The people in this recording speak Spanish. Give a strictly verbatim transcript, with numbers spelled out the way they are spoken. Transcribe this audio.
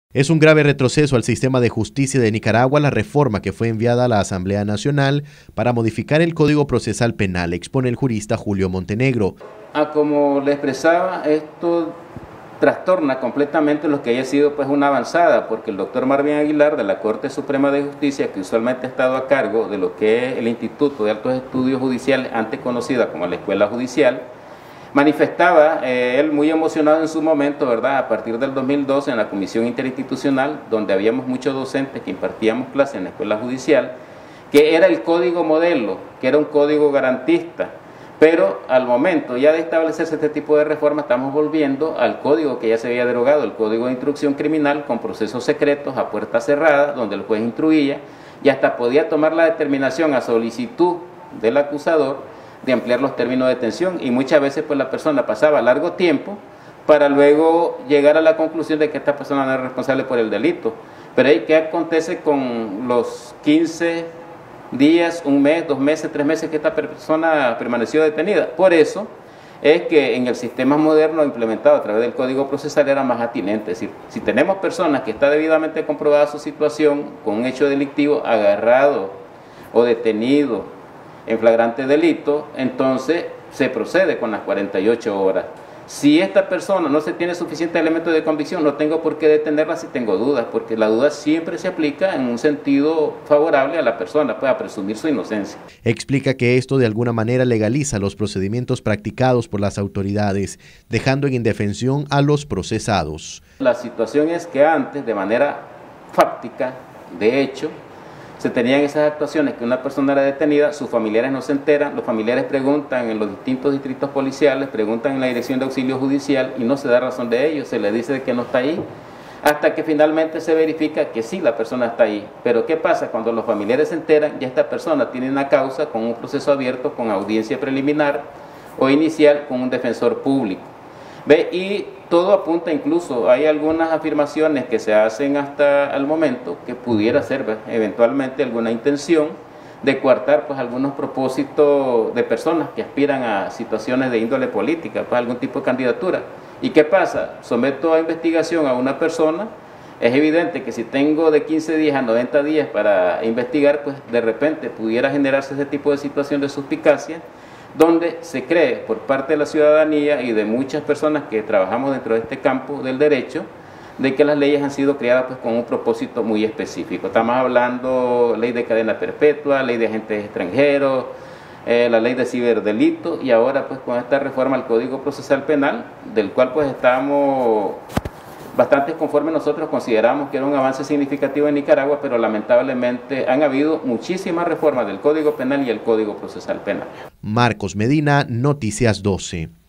Es un grave retroceso al sistema de justicia de Nicaragua la reforma que fue enviada a la Asamblea Nacional para modificar el Código Procesal Penal, expone el jurista Julio Montenegro. Ah, como le expresaba, esto trastorna completamente lo que haya sido pues una avanzada, porque el doctor Marvin Aguilar de la Corte Suprema de Justicia, que usualmente ha estado a cargo de lo que es el Instituto de Altos Estudios Judiciales, antes conocida como la Escuela Judicial, manifestaba, eh, él muy emocionado en su momento, ¿verdad?, a partir del dos mil doce en la Comisión Interinstitucional, donde habíamos muchos docentes que impartíamos clases en la Escuela Judicial, que era el código modelo, que era un código garantista, pero al momento ya de establecerse este tipo de reforma estamos volviendo al código que ya se había derogado, el Código de Instrucción Criminal, con procesos secretos a puerta cerrada, donde el juez instruía y hasta podía tomar la determinación a solicitud del acusador de ampliar los términos de detención, y muchas veces pues la persona pasaba largo tiempo para luego llegar a la conclusión de que esta persona no es responsable por el delito. Pero ¿qué acontece con los quince días, un mes, dos meses, tres meses que esta persona permaneció detenida? Por eso es que en el sistema moderno implementado a través del Código Procesal era más atinente. Es decir, si tenemos personas que está debidamente comprobada su situación con un hecho delictivo, agarrado o detenido en flagrante delito, entonces se procede con las cuarenta y ocho horas. Si esta persona no se tiene suficiente elemento de convicción, no tengo por qué detenerla si tengo dudas, porque la duda siempre se aplica en un sentido favorable a la persona, pues a presumir su inocencia. Explica que esto de alguna manera legaliza los procedimientos practicados por las autoridades, dejando en indefensión a los procesados. La situación es que antes, de manera fáctica, de hecho, se tenían esas actuaciones que una persona era detenida, sus familiares no se enteran, los familiares preguntan en los distintos distritos policiales, preguntan en la Dirección de Auxilio Judicial y no se da razón de ello, se les dice que no está ahí, hasta que finalmente se verifica que sí, la persona está ahí. Pero ¿qué pasa? Cuando los familiares se enteran, ya esta persona tiene una causa con un proceso abierto, con audiencia preliminar o inicial con un defensor público. ¿Ve? Y todo apunta, incluso hay algunas afirmaciones que se hacen hasta el momento que pudiera ser, ¿ve?, eventualmente alguna intención de coartar pues algunos propósitos de personas que aspiran a situaciones de índole política, pues algún tipo de candidatura. ¿Y qué pasa? Someto a investigación a una persona, es evidente que si tengo de quince días a noventa días para investigar, pues de repente pudiera generarse ese tipo de situación de suspicacia, donde se cree por parte de la ciudadanía y de muchas personas que trabajamos dentro de este campo del derecho, de que las leyes han sido creadas pues con un propósito muy específico. Estamos hablando ley de cadena perpetua, ley de agentes extranjeros, eh, la ley de ciberdelito, y ahora pues con esta reforma al Código Procesal Penal, del cual pues estamos bastante conformes. Nosotros consideramos que era un avance significativo en Nicaragua, pero lamentablemente han habido muchísimas reformas del Código Penal y el Código Procesal Penal. Marcos Medina, Noticias doce.